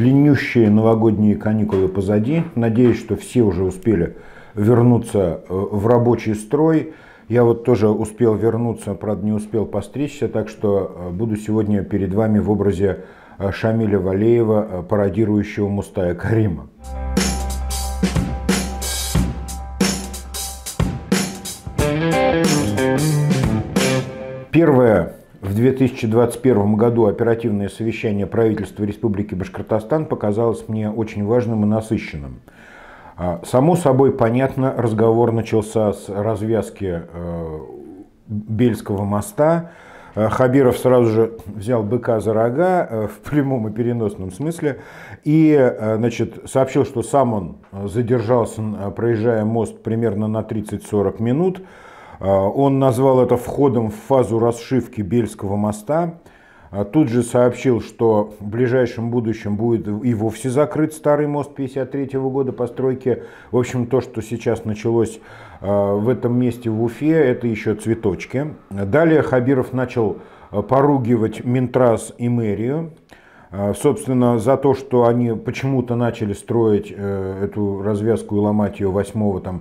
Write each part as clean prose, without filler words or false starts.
длиннющие новогодние каникулы позади. Надеюсь, что все уже успели вернуться в рабочий строй. Я вот тоже успел вернуться, правда не успел постричься, так что буду сегодня перед вами в образе Шамиля Валеева, пародирующего Мустая Карима. Первое в 2021 году оперативное совещание правительства Республики Башкортостан показалось мне очень важным и насыщенным. Само собой понятно, разговор начался с развязки Бельского моста. Хабиров сразу же взял быка за рога в прямом и переносном смысле и, значит, сообщил, что сам он задержался, проезжая мост, примерно на 30-40 минут. Он назвал это входом в фазу расшивки Бельского моста. Тут же сообщил, что в ближайшем будущем будет и вовсе закрыт старый мост 1953 года постройки. В общем, то, что сейчас началось в этом месте в Уфе, это еще цветочки. Далее Хабиров начал поругивать Минтранс и мэрию. Собственно, за то, что они почему-то начали строить эту развязку и ломать ее 8-10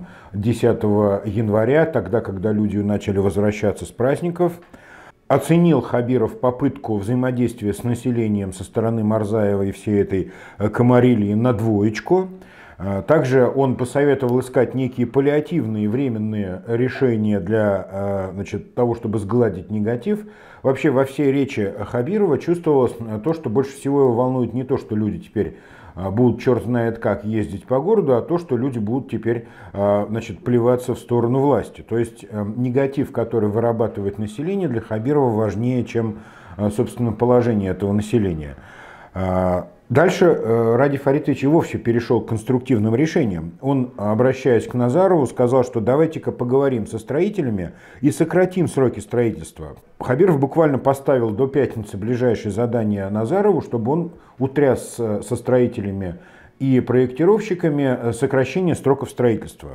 января, тогда, когда люди начали возвращаться с праздников. Оценил Хабиров попытку взаимодействия с населением со стороны Марзаева и всей этой комарильи на двоечку. Также он посоветовал искать некие паллиативные временные решения для, значит, того, чтобы сгладить негатив. Вообще во всей речи Хабирова чувствовалось то, что больше всего его волнует не то, что люди теперь будут черт знает как ездить по городу, а то, что люди будут теперь, значит, плеваться в сторону власти. То есть негатив, который вырабатывает население, для Хабирова важнее, чем, собственно, положение этого населения. Дальше Ради Фаритович и вовсе перешел к конструктивным решениям. Он, обращаясь к Назарову, сказал, что давайте-ка поговорим со строителями и сократим сроки строительства. Хабиров буквально поставил до пятницы ближайшее задание Назарову, чтобы он утряс со строителями и проектировщиками сокращение сроков строительства.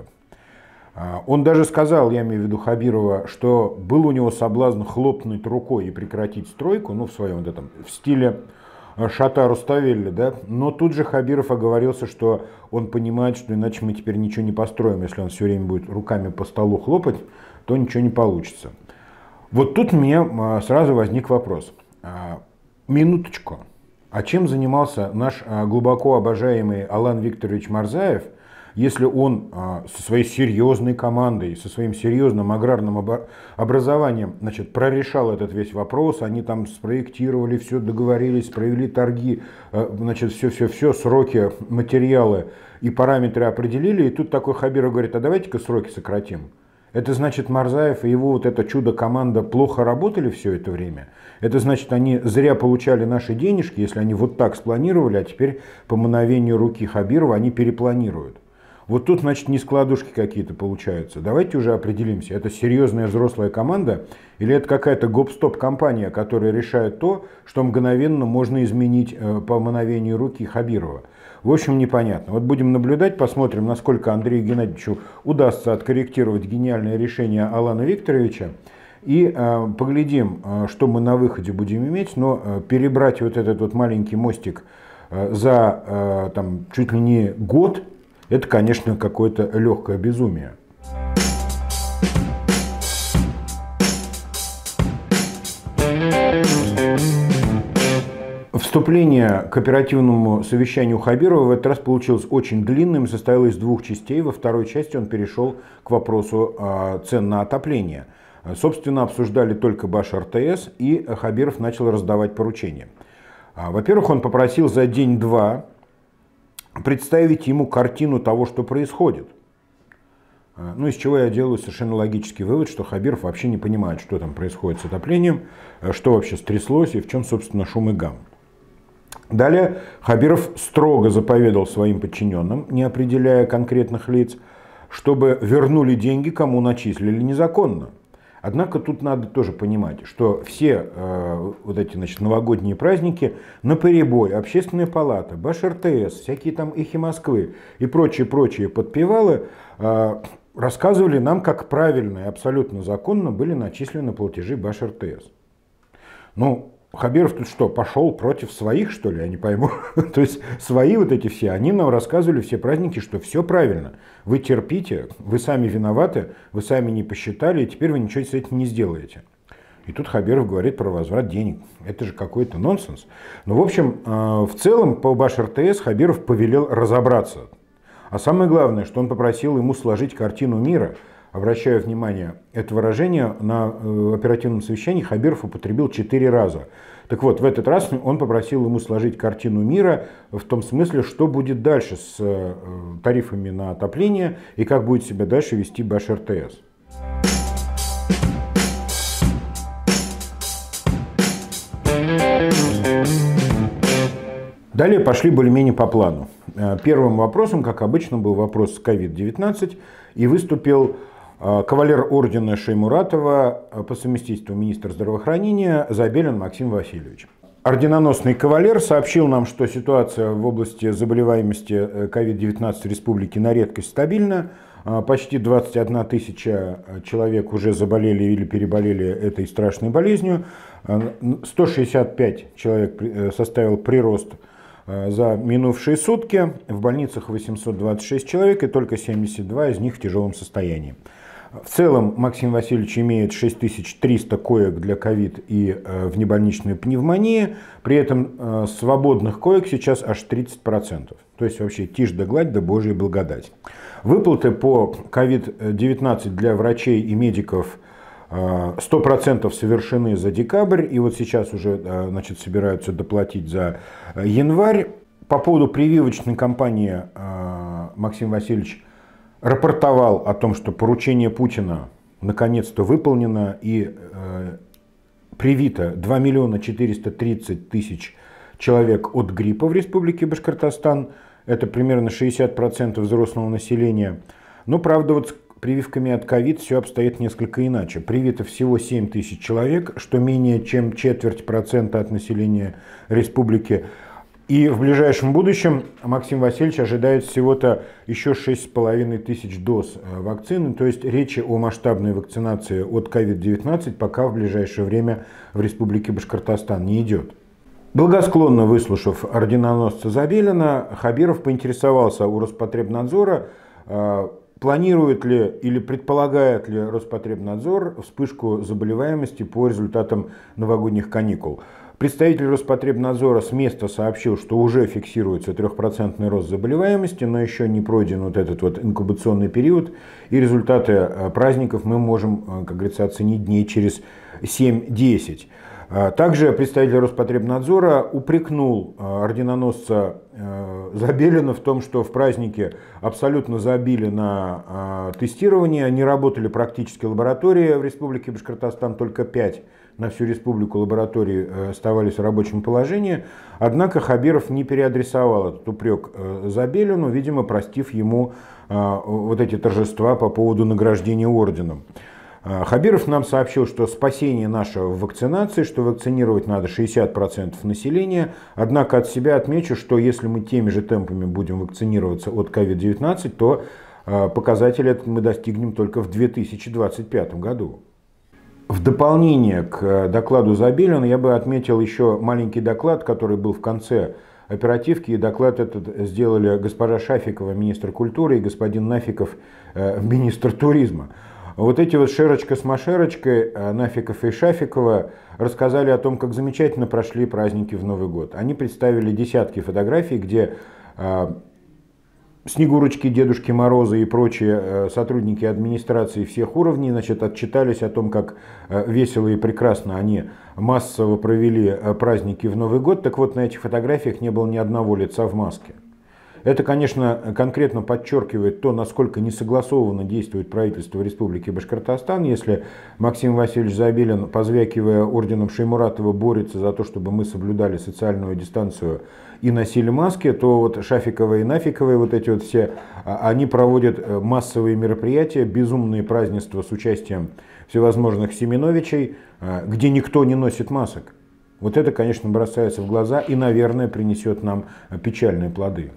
Он даже сказал, я имею в виду Хабирова, что был у него соблазн хлопнуть рукой и прекратить стройку, ну, в своем вот этом, в стиле Шата Руставели, да? Но тут же Хабиров оговорился, что он понимает, что иначе мы теперь ничего не построим. Если он все время будет руками по столу хлопать, то ничего не получится. Вот тут у меня сразу возник вопрос. Минуточку. А чем занимался наш глубоко обожаемый Алан Викторович Марзаев, если он со своей серьезной командой, со своим серьезным аграрным образованием, значит, прорешал этот весь вопрос, они там спроектировали, все договорились, провели торги, значит, все, сроки, материалы и параметры определили, и тут такой Хабиров говорит, а давайте-ка сроки сократим. Это значит, Марзаев и его вот эта чудо-команда плохо работали все это время? Это значит, они зря получали наши денежки, если они вот так спланировали, а теперь по мановению руки Хабирова они перепланируют. Вот тут, значит, нескладушки какие-то получаются. Давайте уже определимся, это серьезная взрослая команда или это какая-то гоп-стоп-компания, которая решает то, что мгновенно можно изменить по мановению руки Хабирова. В общем, непонятно. Вот будем наблюдать, посмотрим, насколько Андрею Геннадьевичу удастся откорректировать гениальное решение Алана Викторовича. И поглядим, что мы на выходе будем иметь. Но перебрать вот этот вот маленький мостик за там, чуть ли не год, это, конечно, какое-то легкое безумие. Вступление к оперативному совещанию Хабирова в этот раз получилось очень длинным, состояло из двух частей. Во второй части он перешел к вопросу цен на отопление. Собственно, обсуждали только Баш-РТС, и Хабиров начал раздавать поручения. Во-первых, он попросил за день-два представить ему картину того, что происходит. Ну, из чего я делаю совершенно логический вывод, что Хабиров вообще не понимает, что там происходит с отоплением, что вообще стряслось и в чем, собственно, шум и гам. Далее Хабиров строго заповедал своим подчиненным, не определяя конкретных лиц, чтобы вернули деньги, кому начислили незаконно. Однако тут надо тоже понимать, что все вот эти, значит, новогодние праздники наперебой Общественная палата, Баш-РТС, всякие там Эхи Москвы и прочие подпевалы рассказывали нам, как правильно и абсолютно законно были начислены платежи Баш-РТС. Ну, Хабиров тут что, пошел против своих, что ли, я не пойму. То есть свои вот эти все, они нам рассказывали все праздники, что все правильно. Вы терпите, вы сами виноваты, вы сами не посчитали, и теперь вы ничего с этим не сделаете. И тут Хабиров говорит про возврат денег. Это же какой-то нонсенс. Но, в общем, в целом по Баш-РТС Хабиров повелел разобраться. А самое главное, что он попросил ему сложить картину мира. Обращаю внимание, это выражение на оперативном совещании Хабиров употребил 4 раза. Так вот, в этот раз он попросил ему сложить картину мира в том смысле, что будет дальше с тарифами на отопление и как будет себя дальше вести Баш-РТС. Далее пошли более-менее по плану. Первым вопросом, как обычно, был вопрос с COVID-19, и выступил кавалер ордена Шеймуратова, по совместительству министр здравоохранения, Забелин Максим Васильевич. Орденоносный кавалер сообщил нам, что ситуация в области заболеваемости COVID-19 в республике на редкость стабильна. Почти 21 тысяча человек уже заболели или переболели этой страшной болезнью. 165 человек составил прирост за минувшие сутки. В больницах 826 человек, и только 72 из них в тяжелом состоянии. В целом Максим Васильевич имеет 6300 коек для ковид и внебольничной пневмонии. При этом свободных коек сейчас аж 30%. То есть вообще тишь да гладь да божья благодать. Выплаты по COVID-19 для врачей и медиков 100% совершены за декабрь. И вот сейчас уже собираются доплатить за январь. По поводу прививочной кампании Максим Васильевич рапортовал о том, что поручение Путина наконец-то выполнено и привито 2 миллиона 430 тысяч человек от гриппа в Республике Башкортостан. Это примерно 60% взрослого населения. Но, правда, вот с прививками от ковид все обстоит несколько иначе. Привито всего 7 тысяч человек, что менее чем четверть процента от населения республики. И в ближайшем будущем Максим Васильевич ожидает всего-то еще 6,5 тысяч доз вакцины. То есть речи о масштабной вакцинации от COVID-19 пока в ближайшее время в Республике Башкортостан не идет. Благосклонно выслушав орденоносца Забелина, Хабиров поинтересовался у Роспотребнадзора, планирует ли или предполагает ли Роспотребнадзор вспышку заболеваемости по результатам новогодних каникул. Представитель Роспотребнадзора с места сообщил, что уже фиксируется 3% рост заболеваемости, но еще не пройден вот этот вот инкубационный период, и результаты праздников мы можем, как говорится, оценить дней через 7-10. Также представитель Роспотребнадзора упрекнул орденоносца Забелина в том, что в празднике абсолютно забили на тестирование, не работали практически лаборатории в Республике Башкортостан, только 5 на всю республику лабораторий оставались в рабочем положении. Однако Хабиров не переадресовал этот упрек Забелину, видимо, простив ему вот эти торжества по поводу награждения орденом. Хабиров нам сообщил, что спасение наше в вакцинации, что вакцинировать надо 60% населения. Однако от себя отмечу, что если мы теми же темпами будем вакцинироваться от COVID-19, то показатель этот мы достигнем только в 2025 году. В дополнение к докладу Забелина я бы отметил еще маленький доклад, который был в конце оперативки. И доклад этот сделали госпожа Шафикова, министр культуры, и господин Нафиков, министр туризма. Вот эти вот Шерочка с Машерочкой, Нафиков и Шафикова, рассказали о том, как замечательно прошли праздники в Новый год. Они представили десятки фотографий, где Снегурочки, Дедушки Морозы и прочие сотрудники администрации всех уровней, отчитались о том, как весело и прекрасно они массово провели праздники в Новый год. Так вот, на этих фотографиях не было ни одного лица в маске. Это, конечно, конкретно подчеркивает то, насколько несогласованно действует правительство Республики Башкортостан. Если Максим Васильевич Забелин, позвякивая орденом Шеймуратова, борется за то, чтобы мы соблюдали социальную дистанцию и носили маски, то вот Шафикова и Нафикова, вот эти вот все, они проводят массовые мероприятия, безумные празднества с участием всевозможных Семеновичей, где никто не носит масок. Вот это, конечно, бросается в глаза и, наверное, принесет нам печальные плоды.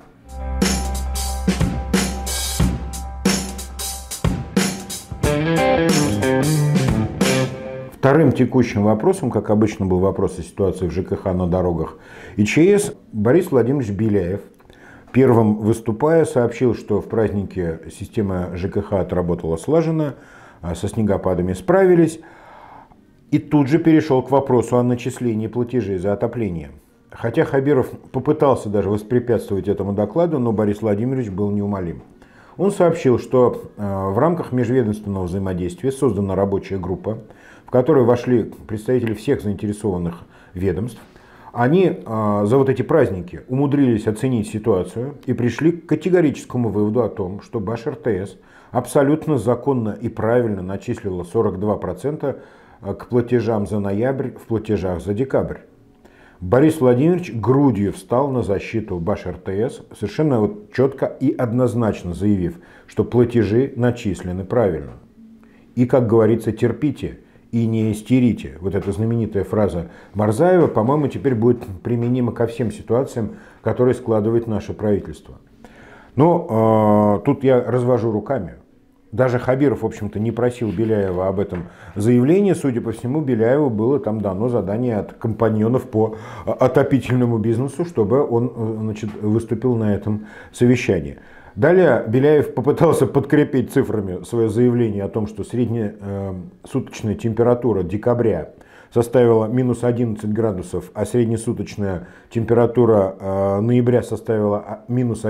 Вторым текущим вопросом, как обычно, был вопрос о ситуации в ЖКХ на дорогах и ЧС. Борис Владимирович Беляев, первым выступая, сообщил, что в празднике система ЖКХ отработала слаженно, со снегопадами справились. И тут же перешел к вопросу о начислении платежей за отопление. Хотя Хабиров попытался даже воспрепятствовать этому докладу, но Борис Владимирович был неумолим. Он сообщил, что в рамках межведомственного взаимодействия создана рабочая группа, в которую вошли представители всех заинтересованных ведомств. Они за вот эти праздники умудрились оценить ситуацию и пришли к категорическому выводу о том, что Баш-РТС абсолютно законно и правильно начислила 42% к платежам за ноябрь в платежах за декабрь. Борис Владимирович грудью встал на защиту Баш-РТС, совершенно вот четко и однозначно заявив, что платежи начислены правильно. И, как говорится, терпите и не истерите. Вот эта знаменитая фраза Марзаева, по-моему, теперь будет применима ко всем ситуациям, которые складывает наше правительство. Но тут я развожу руками. Даже Хабиров, в общем-то, не просил Беляева об этом заявлении. Судя по всему, Беляеву было там дано задание от компаньонов по отопительному бизнесу, чтобы он, значит, выступил на этом совещании. Далее Беляев попытался подкрепить цифрами свое заявление о том, что среднесуточная температура декабря составила минус 11 градусов, а среднесуточная температура ноября составила минус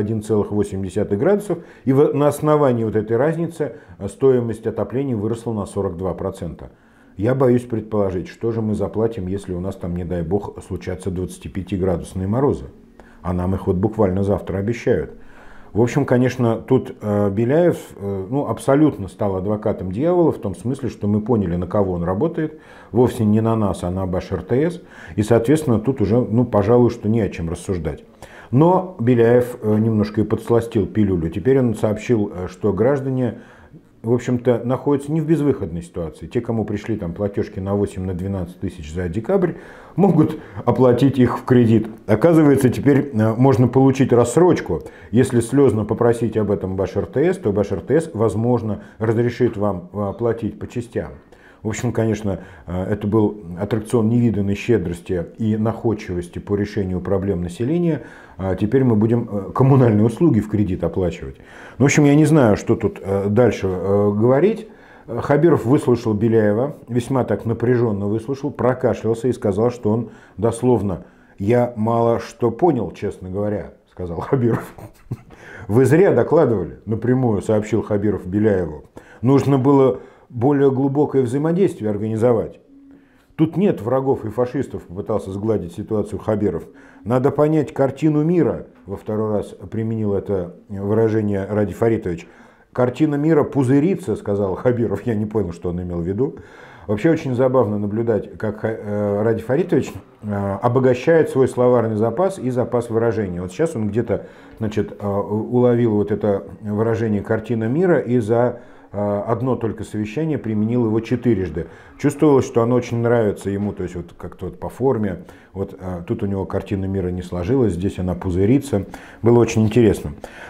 1,8 градусов. И на основании вот этой разницы стоимость отопления выросла на 42%. Я боюсь предположить, что же мы заплатим, если у нас там, не дай бог, случатся 25-градусные морозы. А нам их вот буквально завтра обещают. В общем, конечно, тут Беляев абсолютно стал адвокатом дьявола, в том смысле, что мы поняли, на кого он работает, вовсе не на нас, а на Баш-РТС, и, соответственно, тут уже, пожалуй, что не о чем рассуждать. Но Беляев немножко и подсластил пилюлю. Теперь он сообщил, что граждане, в общем-то, находятся не в безвыходной ситуации. Те, кому пришли там платежки на 8-12 тысяч за декабрь, могут оплатить их в кредит. Оказывается, теперь можно получить рассрочку. Если слезно попросить об этом Баш-РТС, то Баш-РТС, возможно, разрешит вам платить по частям. В общем, конечно, это был аттракцион невиданной щедрости и находчивости по решению проблем населения. А теперь мы будем коммунальные услуги в кредит оплачивать. В общем, я не знаю, что тут дальше говорить. Хабиров выслушал Беляева, весьма так напряженно выслушал, прокашлялся и сказал, что он дословно: «Я мало что понял, честно говоря», — сказал Хабиров. «Вы зря докладывали», — напрямую сообщил Хабиров Беляеву. «Нужно было более глубокое взаимодействие организовать. Тут нет врагов и фашистов», — попытался сгладить ситуацию Хабиров. «Надо понять картину мира», — во второй раз применил это выражение Ради Фаритович. «Картина мира пузырится», — сказал Хабиров. Я не понял, что он имел в виду. Вообще очень забавно наблюдать, как Ради Фаритович обогащает свой словарный запас и запас выражений. Вот сейчас он где-то, уловил вот это выражение «картина мира» и за одно только совещание применил его 4-жды. Чувствовалось, что оно очень нравится ему, то есть вот как-то вот по форме. Вот тут у него картина мира не сложилась, здесь она пузырится. Было очень интересно.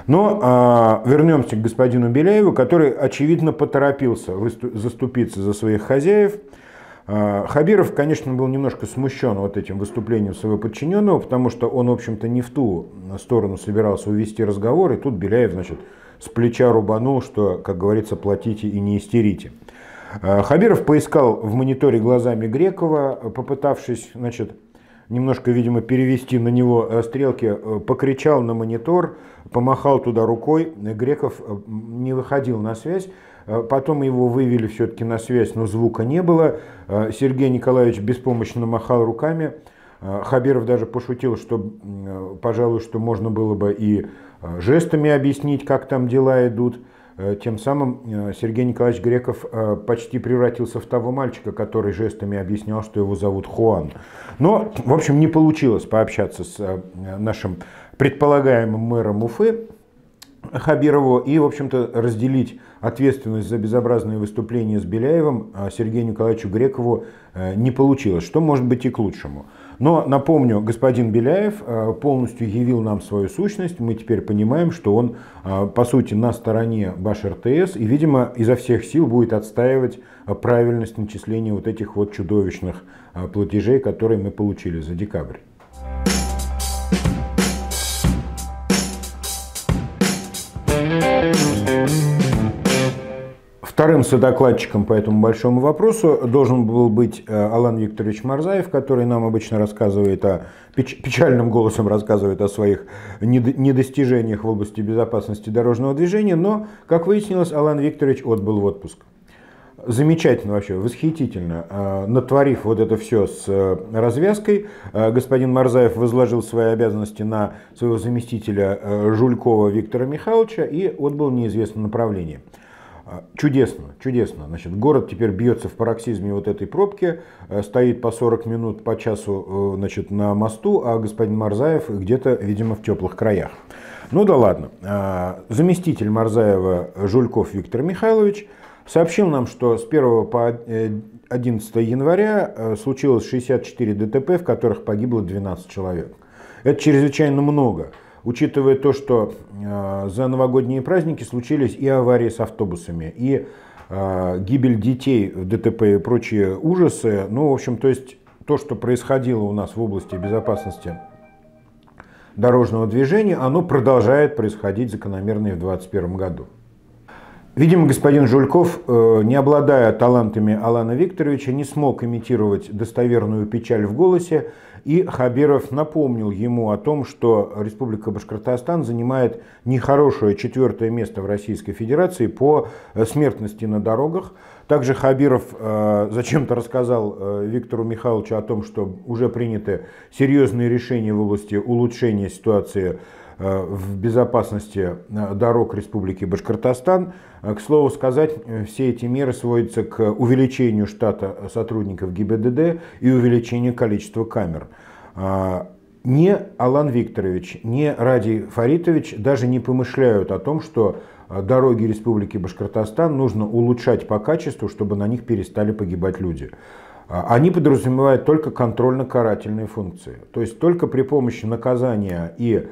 Но вернемся к господину Беляеву, который, очевидно, поторопился заступиться за своих хозяев. Хабиров, конечно, был немножко смущен вот этим выступлением своего подчиненного, потому что он, в общем-то, не в ту сторону собирался увести разговор, и тут Беляев, с плеча рубанул, что, как говорится, платите и не истерите. Хабиров поискал в мониторе глазами Грекова, попытавшись, немножко, видимо, перевести на него стрелки, покричал на монитор, помахал туда рукой. Греков не выходил на связь. Потом его вывели все-таки на связь, но звука не было. Сергей Николаевич беспомощно махал руками. Хабиров даже пошутил, что, пожалуй, что можно было бы и жестами объяснить, как там дела идут. Тем самым Сергей Николаевич Греков почти превратился в того мальчика, который жестами объяснял, что его зовут Хуан. Но, в общем, не получилось пообщаться с нашим предполагаемым мэром Уфы. Хабирову и, в общем-то, разделить ответственность за безобразные выступления с Беляевым Сергею Николаевичу Грекову не получилось, что может быть и к лучшему. Но, напомню, господин Беляев полностью явил нам свою сущность. Мы теперь понимаем, что он, по сути, на стороне Баш-РТС и, видимо, изо всех сил будет отстаивать правильность начисления вот этих вот чудовищных платежей, которые мы получили за декабрь. Вторым содокладчиком по этому большому вопросу должен был быть Алан Викторович Марзаев, который нам обычно рассказывает печальным голосом рассказывает о своих недостижениях в области безопасности дорожного движения, но, как выяснилось, Алан Викторович отбыл в отпуск. Замечательно вообще, восхитительно. Натворив вот это все с развязкой, господин Марзаев возложил свои обязанности на своего заместителя Жулькова Виктора Михайловича и отбыл в неизвестном направлении. Чудесно, чудесно. Значит, город теперь бьется в пароксизме вот этой пробки, стоит по 40 минут, по часу, значит, на мосту, а господин Марзаев где-то, видимо, в теплых краях. Ну да ладно. Заместитель Марзаева Жульков Виктор Михайлович сообщил нам, что с 1 по 11 января случилось 64 ДТП, в которых погибло 12 человек. Это чрезвычайно много, учитывая то, что за новогодние праздники случились и аварии с автобусами, и гибель детей в ДТП и прочие ужасы. Ну, в общем, то есть то, что происходило у нас в области безопасности дорожного движения, оно продолжает происходить закономерно и в 2021 году. Видимо, господин Жульков, не обладая талантами Алана Викторовича, не смог имитировать достоверную печаль в голосе, и Хабиров напомнил ему о том, что Республика Башкортостан занимает нехорошее 4-е место в Российской Федерации по смертности на дорогах. Также Хабиров зачем-то рассказал Виктору Михайловичу о том, что уже приняты серьезные решения в области улучшения ситуации в безопасности дорог Республики Башкортостан. К слову сказать, все эти меры сводятся к увеличению штата сотрудников ГИБДД и увеличению количества камер. Ни Алан Викторович, ни Радий Фаритович даже не помышляют о том, что дороги Республики Башкортостан нужно улучшать по качеству, чтобы на них перестали погибать люди. Они подразумевают только контрольно-карательные функции. То есть только при помощи наказания и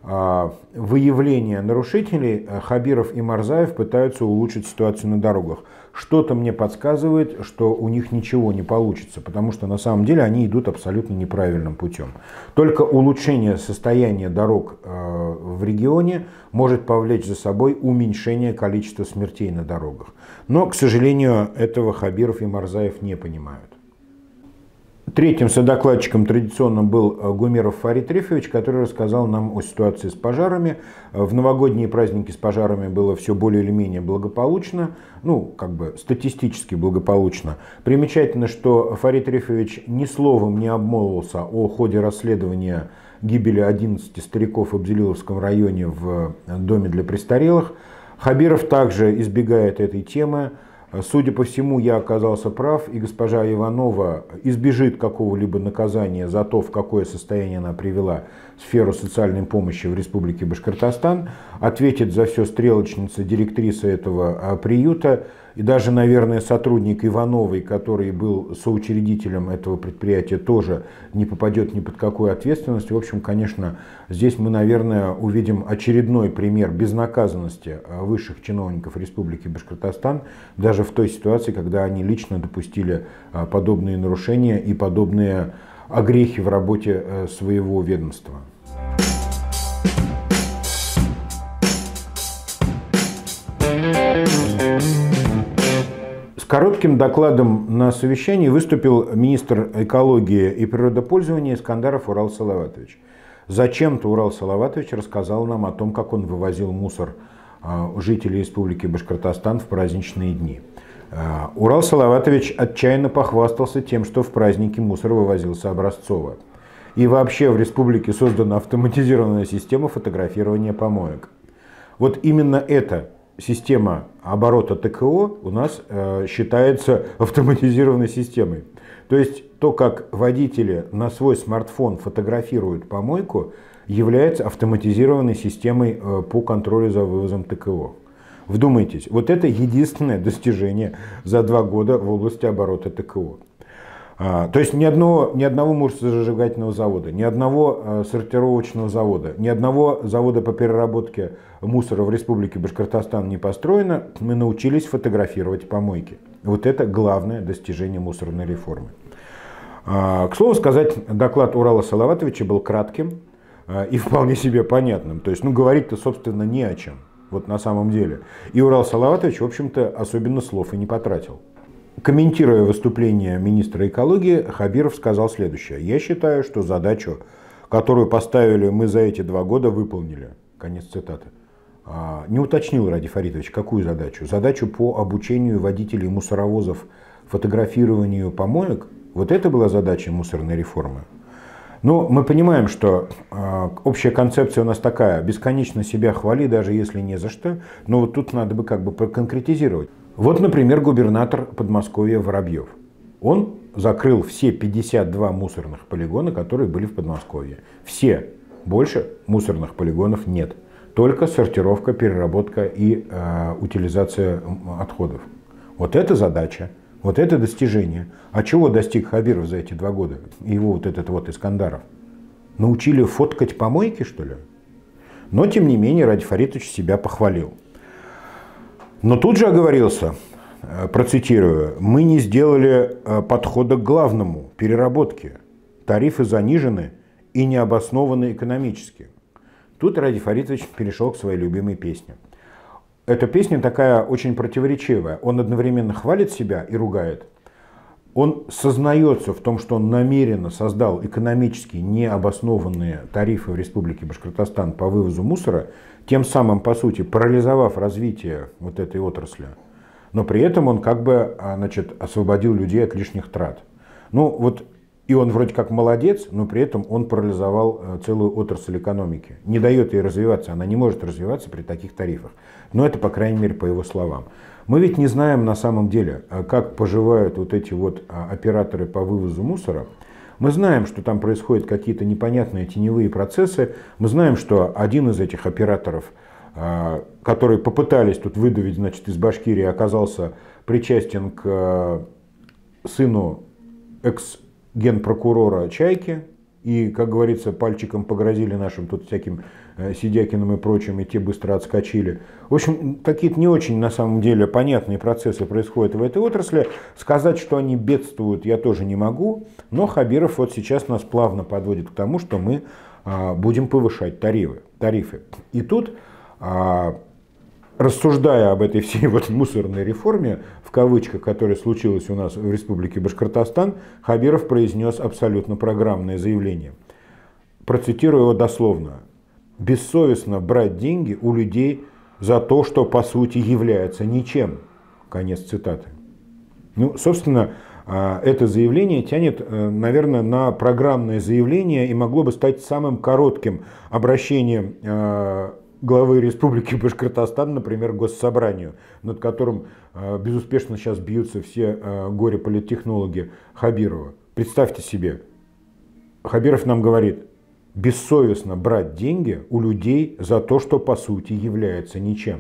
выявления нарушителей Хабиров и Марзаев пытаются улучшить ситуацию на дорогах. Что-то мне подсказывает, что у них ничего не получится, потому что на самом деле они идут абсолютно неправильным путем. Только улучшение состояния дорог в регионе может повлечь за собой уменьшение количества смертей на дорогах. Но, к сожалению, этого Хабиров и Марзаев не понимают. Третьим содокладчиком традиционно был Гумеров Фарид Рифович, который рассказал нам о ситуации с пожарами. В новогодние праздники с пожарами было все более или менее благополучно, ну, как бы статистически благополучно. Примечательно, что Фарид Рифович ни словом не обмолвился о ходе расследования гибели 11 стариков в Абзелиловском районе в доме для престарелых. Хабиров также избегает этой темы. Судя по всему, я оказался прав, и госпожа Иванова избежит какого-либо наказания за то, в какое состояние она привела сферу социальной помощи в Республике Башкортостан, ответит за все стрелочница, директриса этого приюта, и даже, наверное, сотрудник Ивановой, который был соучредителем этого предприятия, тоже не попадет ни под какую ответственность. В общем, конечно, здесь мы, наверное, увидим очередной пример безнаказанности высших чиновников Республики Башкортостан, даже в той ситуации, когда они лично допустили подобные нарушения и подобные огрехи в работе своего ведомства. С коротким докладом на совещании выступил министр экологии и природопользования Искандаров Урал Салаватович. Зачем-то Урал Салаватович рассказал нам о том, как он вывозил мусор жителей Республики Башкортостан в праздничные дни. Урал Салаватович отчаянно похвастался тем, что в праздники мусор вывозился образцово. И вообще в республике создана автоматизированная система фотографирования помоек. Вот именно эта система оборота ТКО у нас считается автоматизированной системой. То есть то, как водители на свой смартфон фотографируют помойку, является автоматизированной системой по контролю за вывозом ТКО. Вдумайтесь, вот это единственное достижение за 2 года в области оборота ТКО. То есть ни одного мусоросжигательного завода, ни одного сортировочного завода, ни одного завода по переработке мусора в Республике Башкортостан не построено. Мы научились фотографировать помойки. Вот это главное достижение мусорной реформы. К слову сказать, доклад Урала Салаватовича был кратким и вполне себе понятным. То есть, говорить-то, собственно, не о чем. Вот на самом деле. И Урал Салаватович, в общем-то, особенно слов и не потратил. Комментируя выступление министра экологии, Хабиров сказал следующее. «Я считаю, что задачу, которую поставили мы за эти 2 года, выполнили». Конец цитаты. Не уточнил Ради Фаритович, какую задачу. Задачу по обучению водителей мусоровозов фотографированию помоек. Вот это была задача мусорной реформы. Но мы понимаем, что общая концепция у нас такая. Бесконечно себя хвали, даже если не за что. Но вот тут надо бы как бы проконкретизировать. Вот, например, губернатор Подмосковья Воробьев. Он закрыл все 52 мусорных полигона, которые были в Подмосковье. Все. Больше мусорных полигонов нет. Только сортировка, переработка и утилизация отходов. Вот это задача, вот это достижение. А чего достиг Хабиров за эти 2 года? Его вот этот вот Искандаров. Научили фоткать помойки, что ли? Но, тем не менее, Ради Фаритович себя похвалил. Но тут же оговорился, процитирую, «Мы не сделали подхода к главному – переработке. Тарифы занижены и не обоснованы экономически». Тут Ради Фаритович перешел к своей любимой песне. Эта песня такая очень противоречивая. Он одновременно хвалит себя и ругает. Он сознается в том, что он намеренно создал экономически необоснованные тарифы в Республике Башкортостан по вывозу мусора, тем самым, по сути, парализовав развитие вот этой отрасли. Но при этом он как бы, освободил людей от лишних трат. И он вроде как молодец, но при этом он парализовал целую отрасль экономики. Не дает ей развиваться, она не может развиваться при таких тарифах. Но это, по крайней мере, по его словам. Мы ведь не знаем на самом деле, как поживают вот эти вот операторы по вывозу мусора. Мы знаем, что там происходят какие-то непонятные теневые процессы. Мы знаем, что один из этих операторов, которые попытались тут выдавить, из Башкирии, оказался причастен к сыну экс-генпрокурора Чайки. И, как говорится, пальчиком погрозили нашим тут всяким Сидякиным и прочим, и те быстро отскочили. В общем, какие-то не очень, на самом деле, понятные процессы происходят в этой отрасли. Сказать, что они бедствуют, я тоже не могу. Но Хабиров вот сейчас нас плавно подводит к тому, что мы будем повышать тарифы. И тут, рассуждая об этой всей вот мусорной реформе, в кавычках, которая случилась у нас в Республике Башкортостан, Хабиров произнес абсолютно программное заявление. Процитирую его дословно. «Бессовестно брать деньги у людей за то, что по сути является ничем». Конец цитаты. Собственно, это заявление тянет, наверное, на программное заявление и могло бы стать самым коротким обращением главы Республики Башкортостан, например, Госсобранию, над которым безуспешно сейчас бьются все горе-политтехнологи Хабирова. Представьте себе, Хабиров нам говорит, бессовестно брать деньги у людей за то, что по сути является ничем.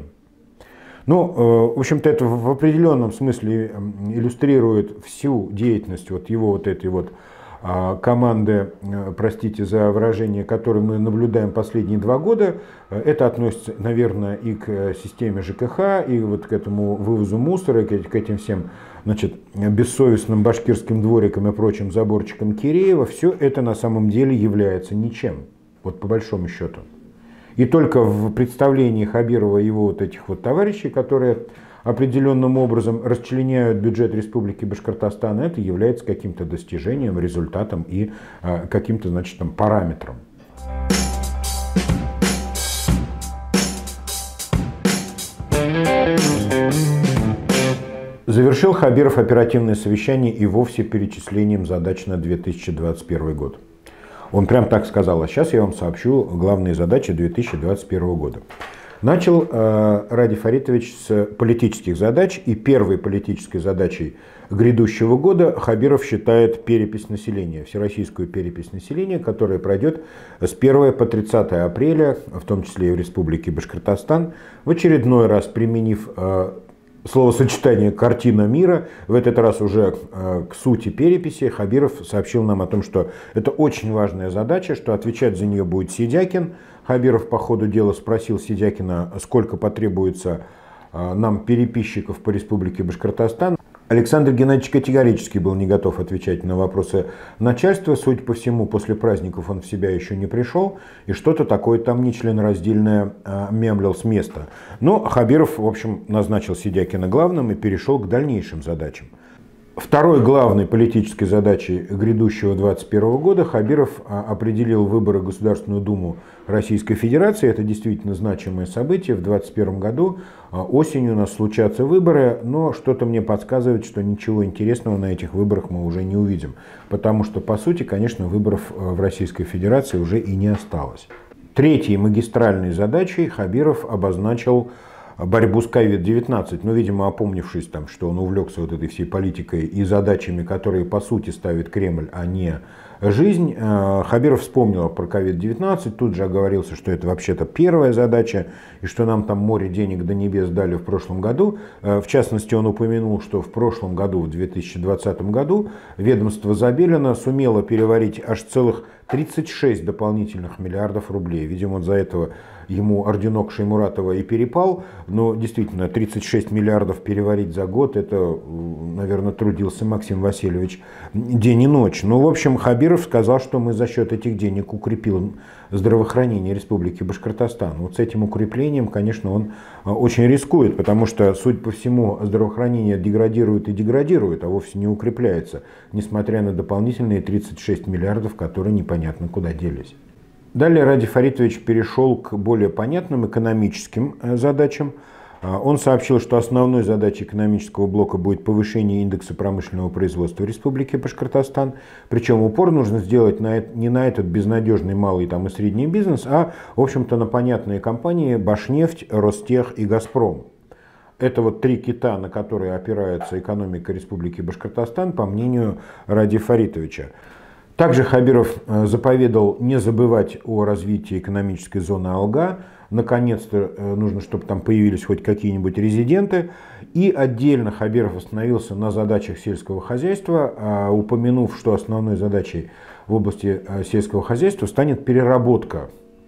В общем-то, это в определенном смысле иллюстрирует всю деятельность вот его вот этой вот команды, простите за выражение, которую мы наблюдаем последние 2 года. Это относится, наверное, и к системе ЖКХ, и вот к этому вывозу мусора, и к этим всем, бессовестным башкирским дворикам и прочим заборчикам Киреева. Все это на самом деле является ничем, вот по большому счету. И только в представлении Хабирова и его вот этих вот товарищей, которые определенным образом расчленяют бюджет Республики Башкортостан, это является каким-то достижением, результатом и каким-то, параметром. Завершил Хабиров оперативное совещание и вовсе перечислением задач на 2021 год. Он прям так сказал, а сейчас я вам сообщу главные задачи 2021 года. Начал Радий Фаритович с политических задач, и первой политической задачей грядущего года Хабиров считает перепись населения, всероссийскую перепись населения, которая пройдет с 1 по 30 апреля, в том числе и в Республике Башкортостан, в очередной раз применив словосочетание «картина мира», в этот раз уже к сути переписи, Хабиров сообщил нам о том, что это очень важная задача, что отвечать за нее будет Сидякин. Хабиров по ходу дела спросил Сидякина, сколько потребуется нам переписчиков по Республике Башкортостан. Александр Геннадьевич категорически был не готов отвечать на вопросы начальства. Судя по всему, после праздников он в себя еще не пришел, и что-то такое там нечленораздельное мямлил с места. Но Хабиров, в общем, назначил Сидякина главным и перешел к дальнейшим задачам. Второй главной политической задачей грядущего 2021 года Хабиров определил выборы в Государственную Думу Российской Федерации. Это действительно значимое событие. В 2021 году осенью у нас случатся выборы, но что-то мне подсказывает, что ничего интересного на этих выборах мы уже не увидим. Потому что, по сути, конечно, выборов в Российской Федерации уже и не осталось. Третьей магистральной задачей Хабиров обозначил борьбу с COVID-19, но, видимо, опомнившись, что он увлекся вот этой всей политикой и задачами, которые, по сути, ставит Кремль, а не жизнь, Хабиров вспомнил про COVID-19, тут же оговорился, что это вообще-то первая задача, и что нам там море денег до небес дали в прошлом году. В частности, он упомянул, что в прошлом году, в 2020 году, ведомство Забелина сумело переварить аж целых 36 дополнительных миллиардов рублей. Видимо, за этого ему орденок Шаймуратова и перепал, но действительно 36 миллиардов переварить за год, это, наверное, трудился Максим Васильевич день и ночь. Ну, в общем, Хабиров сказал, что мы за счет этих денег укрепим здравоохранение Республики Башкортостан. Вот с этим укреплением, конечно, он очень рискует, потому что, судя по всему, здравоохранение деградирует и деградирует, а вовсе не укрепляется, несмотря на дополнительные 36 миллиардов, которые непонятно куда делись. Далее Радий Фаритович перешел к более понятным экономическим задачам. Он сообщил, что основной задачей экономического блока будет повышение индекса промышленного производства Республики Башкортостан. Причем упор нужно сделать не на этот безнадежный малый и средний бизнес, а, в общем-то, на понятные компании Башнефть, Ростех и Газпром. Это вот три кита, на которые опирается экономика Республики Башкортостан, по мнению Радия Фаритовича. Также Хабиров заповедал не забывать о развитии экономической зоны Алга. Наконец-то нужно, чтобы там появились хоть какие-нибудь резиденты. И отдельно Хабиров остановился на задачах сельского хозяйства, упомянув, что основной задачей в области сельского хозяйства станет переработка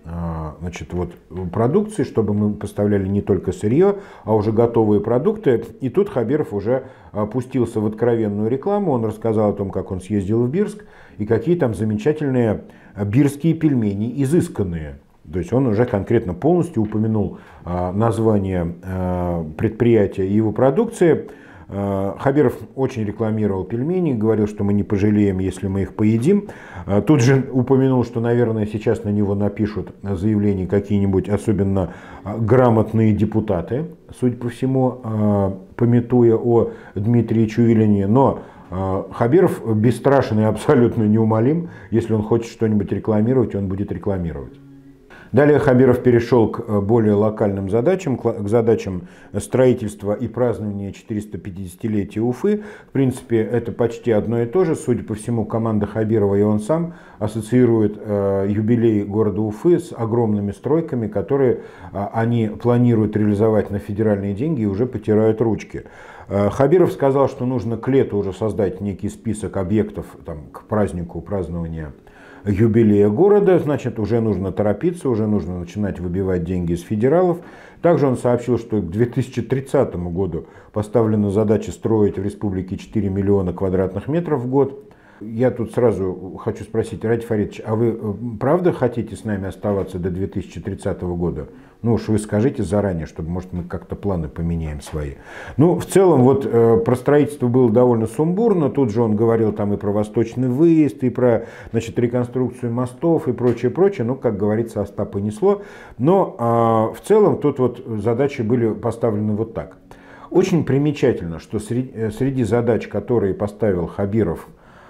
продукции, чтобы мы поставляли не только сырье, а уже готовые продукты. И тут Хабиров уже пустился в откровенную рекламу. Он рассказал о том, как он съездил в Бирск и какие там замечательные бирские пельмени, изысканные. То есть он уже конкретно полностью упомянул название предприятия и его продукции. Хабиров очень рекламировал пельмени, говорил, что мы не пожалеем, если мы их поедим. Тут же упомянул, что, наверное, сейчас на него напишут заявление какие-нибудь особенно грамотные депутаты, судя по всему, памятуя о Дмитрии Чувелине. Но Хабиров бесстрашен и абсолютно неумолим. Если он хочет что-нибудь рекламировать, он будет рекламировать. Далее Хабиров перешел к более локальным задачам, к задачам строительства и празднования 450-летия Уфы. В принципе, это почти одно и то же. Судя по всему, команда Хабирова и он сам ассоциируют юбилей города Уфы с огромными стройками, которые они планируют реализовать на федеральные деньги и уже потирают ручки. Хабиров сказал, что нужно к лету уже создать некий список объектов к празднику празднования юбилея города, значит, уже нужно торопиться, уже нужно начинать выбивать деньги из федералов. Также он сообщил, что к 2030 году поставлена задача строить в республике 4 миллиона квадратных метров в год. Я тут сразу хочу спросить, Радий Фаритович, а вы правда хотите с нами оставаться до 2030 года? Ну уж вы скажите заранее, чтобы, может, мы как-то планы поменяем свои. Ну, в целом, про строительство было довольно сумбурно. Тут же он говорил и про восточный выезд, и про, реконструкцию мостов и прочее, прочее. Ну, как говорится, Остапа несло. Но в целом тут задачи были поставлены вот так. Очень примечательно, что среди задач, которые поставил Хабиров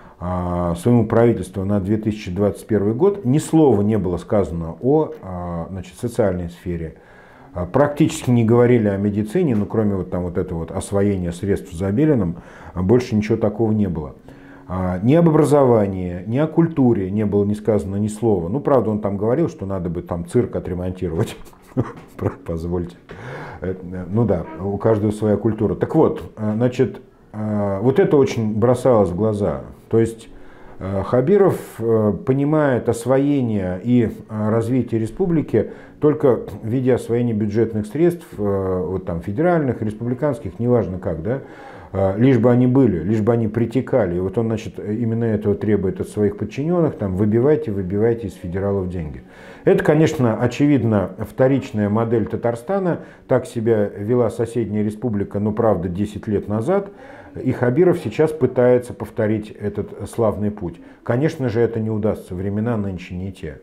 своему правительству на 2021 год, ни слова не было сказано о социальной сфере, Практически не говорили о медицине, ну кроме вот там вот этого вот освоения средств Забелиным, больше ничего такого не было. Ни об образовании, ни о культуре не было ни сказано ни слова. Ну, правда, он там говорил, что надо бы там цирк отремонтировать. Позвольте. Ну да, у каждого своя культура. Так вот, значит, вот это очень бросалось в глаза. То есть Хабиров понимает освоение и развитие республики только в виде освоения бюджетных средств, вот там федеральных, республиканских, неважно как, да, лишь бы они были, лишь бы они притекали. И вот он, значит, именно этого требует от своих подчиненных, там, выбивайте из федералов деньги. Это, конечно, очевидно, вторичная модель Татарстана. Так себя вела соседняя республика, но, правда, 10 лет назад. И Хабиров сейчас пытается повторить этот славный путь. Конечно же, это не удастся. Времена нынче не те.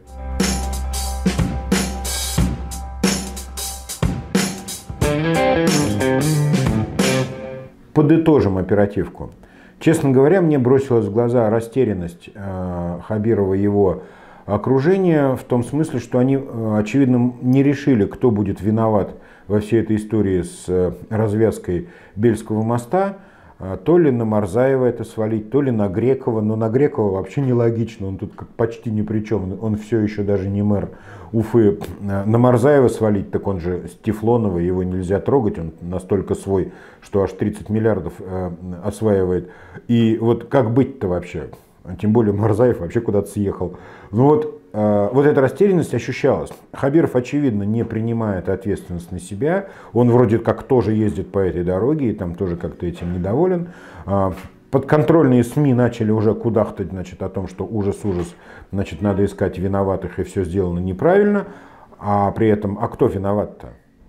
Подытожим оперативку. Честно говоря, мне бросилась в глаза растерянность Хабирова и его окружения, в том смысле, что они, очевидно, не решили, кто будет виноват во всей этой истории с развязкой Бельского моста. То ли на Марзаева это свалить, то ли на Грекова. Но на Грекова вообще нелогично, он тут почти ни при чем, он все еще даже не мэр Уфы. На Марзаева свалить, так он же с Тефлонова, его нельзя трогать, он настолько свой, что аж 30 миллиардов осваивает. И вот как быть-то вообще? Тем более Марзаев вообще куда-то съехал. Ну вот эта растерянность ощущалась. Хабиров, очевидно, не принимает ответственность на себя. Он вроде как тоже ездит по этой дороге и там тоже как-то этим недоволен. Подконтрольные СМИ начали уже кудахтать, значит, о том, что ужас, значит, надо искать виноватых и все сделано неправильно. А при этом, а кто виноват-то?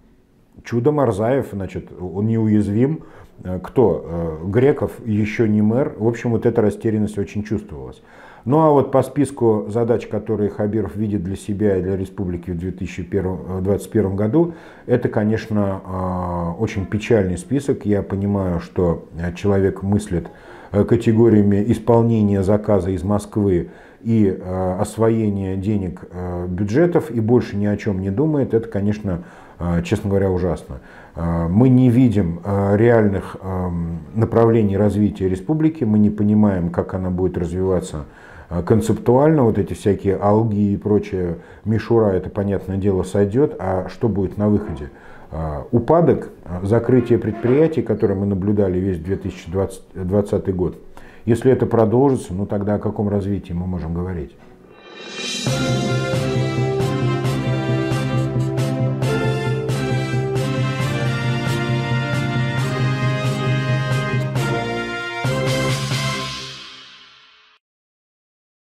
Чудо Марзаев, значит, он неуязвим. Кто? Греков еще не мэр. В общем, вот эта растерянность очень чувствовалась. Ну а вот по списку задач, которые Хабиров видит для себя и для республики в 2021 году, это, конечно, очень печальный список. Я понимаю, что человек мыслит категориями исполнения заказа из Москвы и освоения денег бюджетов и больше ни о чем не думает. Это, конечно, честно говоря, ужасно. Мы не видим реальных направлений развития республики, мы не понимаем, как она будет развиваться концептуально. Вот эти всякие алги и прочая мишура, это, понятное дело, сойдет. А что будет на выходе? Упадок, закрытие предприятий, которое мы наблюдали весь 2020 год. Если это продолжится, ну тогда о каком развитии мы можем говорить?